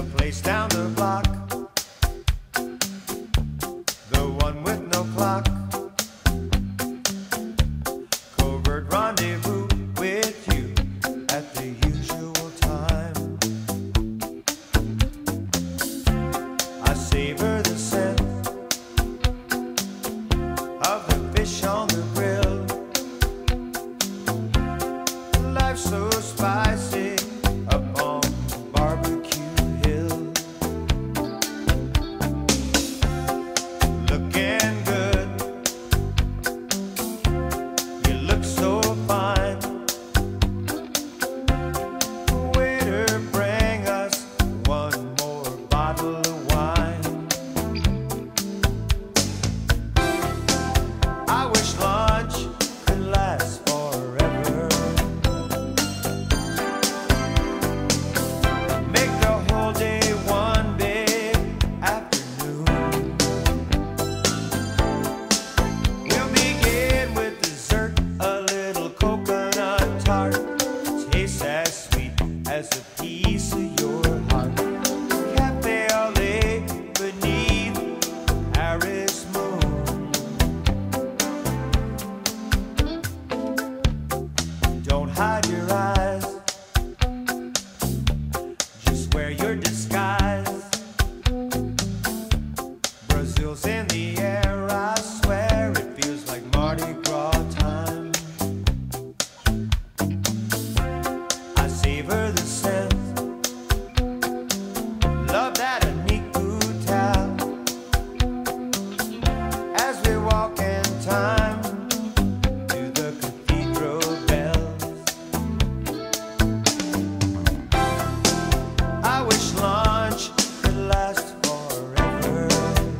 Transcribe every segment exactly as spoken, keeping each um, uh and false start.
place down the block, the one with no clock. Covert rendezvous with you at the usual time. I savor the scent of the fish on the grill. Life's so spicy up on barbecue hill. Looking good, you look so fine. Waiter, bring us one more bottle of wine. I wish lunch could last forever. Make the whole day one big afternoon. We'll begin with dessert, a little coconut tart. Tastes as sweet as a piece of your heart. Cafe au lait beneath the Paris moon. Don't hide your eyes, just wear your disguise. Brazil's in the air, I swear it feels like Mardi Gras time. I savor the scent, love that Anik Goutal. As we walk in time to the cathedral bells. I wish lunch could last forever.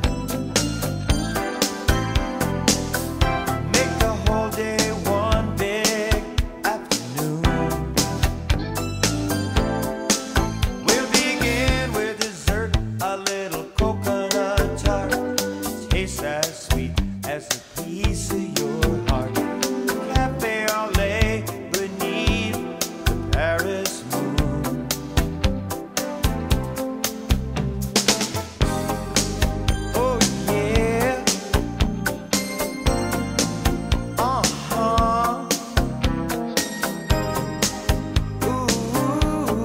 Make the whole day one big afternoon. We'll begin with dessert, a little coconut tart. Tastes as sweet as a piece of your heart. Cafe au lait beneath the Paris moon. Oh yeah, uh-huh. Ooh.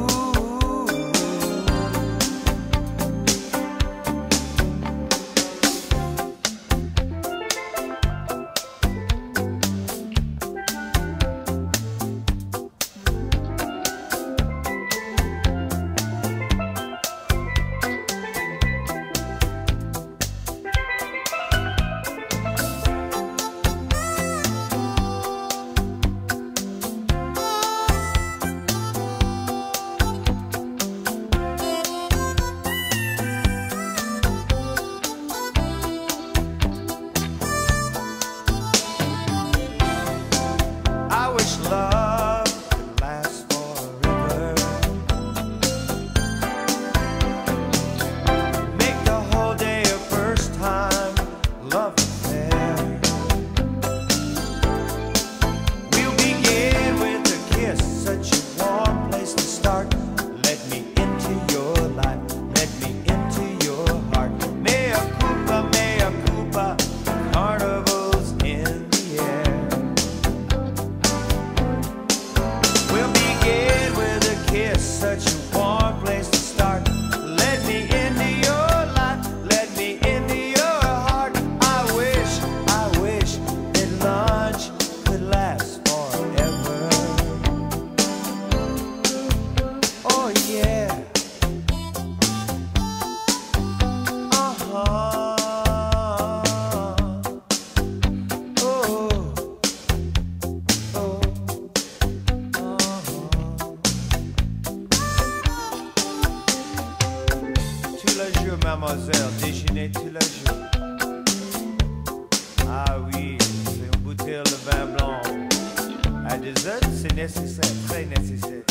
I wish love could last forever. Make the whole day a first time love affair. We'll begin with a kiss, such a warm place to start. Let me into your life, let me into your heart. Mea culpa, mea culpa, carnival's in the air. We'll begin with a kiss, such a warm place to start. Let me into your life, let me into your heart. I wish, I wish that lunch could last forever. Oh yeah, uh-huh. Oh, oh. Tout le jour, mademoiselle, déjeuner tout le jour. Ah oui, c'est une bouteille de vin blanc. À dessert, c'est nécessaire, très nécessaire.